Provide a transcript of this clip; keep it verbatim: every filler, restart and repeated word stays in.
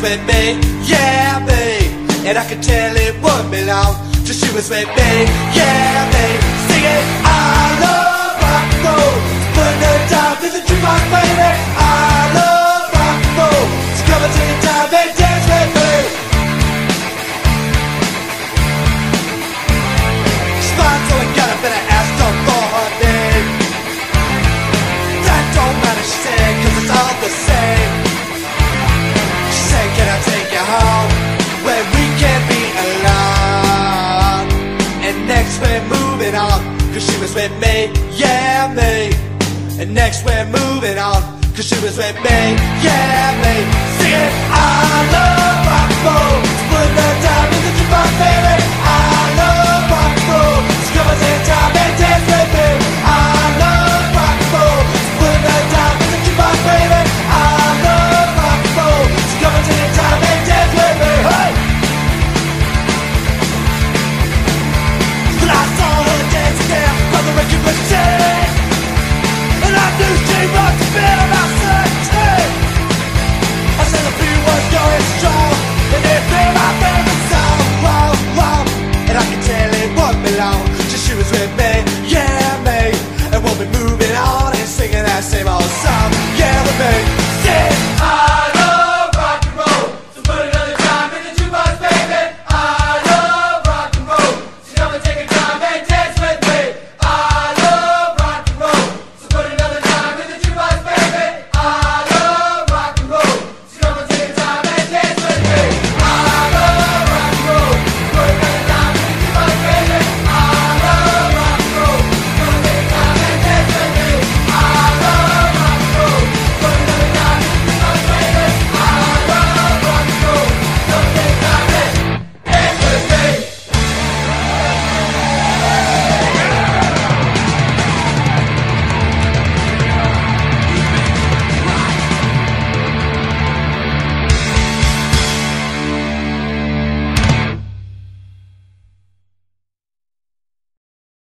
with me, yeah me. And I could tell it wouldn't be long till she was with me, yeah me. Singing I love rock and roll, putting her down to the jukebox, baby. I love rock and roll, so come on to the time and dance with me. She's fine, so I got up and I asked her for her name. That don't matter, she said, cause it's all the same. She said, can I take you home where we can be alone? And next we're moving on, cause she was with me, yeah me. And next we're moving on, cause she was with me, yeah me. Singing I